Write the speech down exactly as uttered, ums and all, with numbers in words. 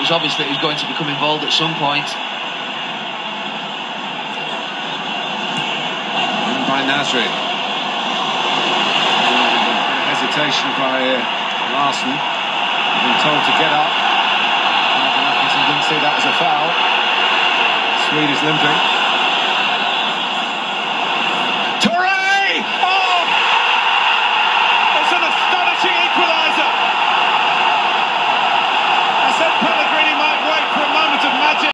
was obvious that he was going to become involved at some point. By Nasri. Hesitation by uh, Larson. Being told to get up. He didn't see that as a foul. Swede is limping.